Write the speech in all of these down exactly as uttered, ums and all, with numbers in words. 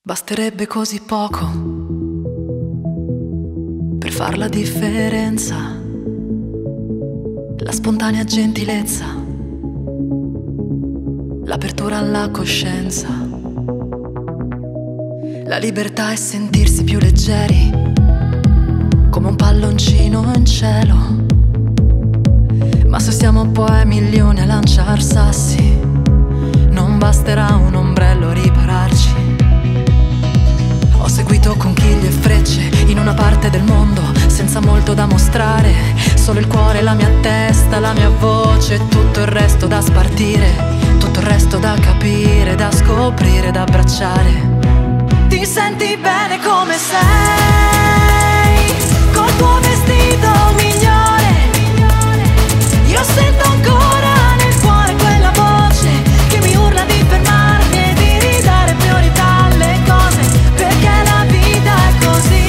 Basterebbe così poco per far la differenza, la spontanea gentilezza, l'apertura alla coscienza, la libertà è sentirsi più leggeri, come un palloncino in cielo. Ma se siamo poi milioni a lanciar sassi, non basterà un ombrello a ripararci. Ho seguito conchiglie e frecce in una parte del mondo senza molto da mostrare, solo il cuore, la mia testa, la mia voce, tutto il resto da spartire, tutto il resto da capire, da scoprire, da abbracciare. Ti senti bene come sei, col tuo vestito migliore. Io sento ancora nel cuore quella voce che mi urla di fermarmi e di ridare priorità alle cose, perché la vita è così.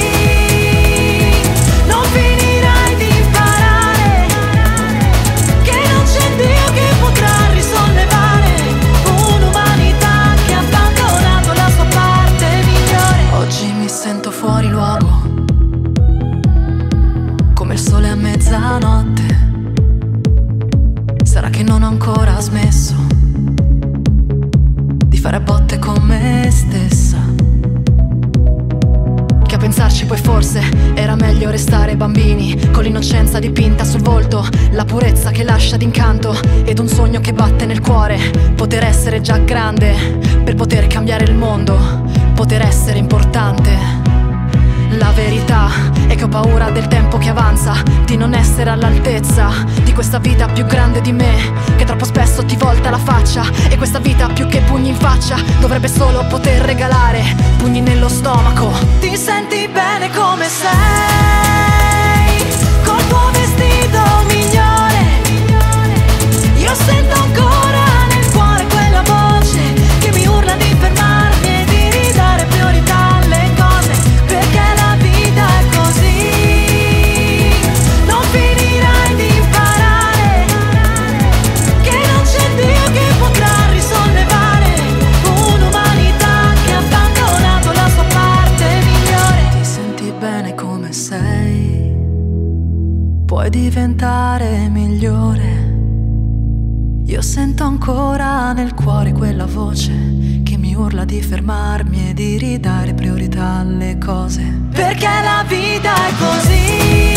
Non finirai di imparare che non c'è Dio che potrà risollevare un'umanità che ha abbandonato la sua parte migliore. Oggi mi sento fuori luogo, come il sole a mezzanotte. Sarà che non ho ancora smesso di fare a botte con me stessa, che a pensarci poi forse era meglio restare bambini, con l'innocenza dipinta sul volto, la purezza che lascia d'incanto ed un sogno che batte nel cuore. Poter essere già grande per poter cambiare il mondo, poter essere importante. La verità è che ho paura del tempo che avanza, di non essere all'altezza di questa vita più grande di me, che troppo spesso ti volta la faccia. E questa vita più che pugni in faccia dovrebbe solo poter regalare pugni nello stomaco. Ti senti bene come sei, col tuo vestito migliore. Io sento ancora nel cuore quella voce che mi urla di fermarmi e di ridare priorità alle cose, perché la vita è così. Non finirai di imparare che non c'è Dio che potrà risollevare un'umanità che ha abbandonato la sua parte migliore. Ti senti bene come sei, puoi diventare migliore. Io sento ancora nel cuore quella voce che mi urla di fermarmi e di ridare priorità alle cose, perché la vita è così.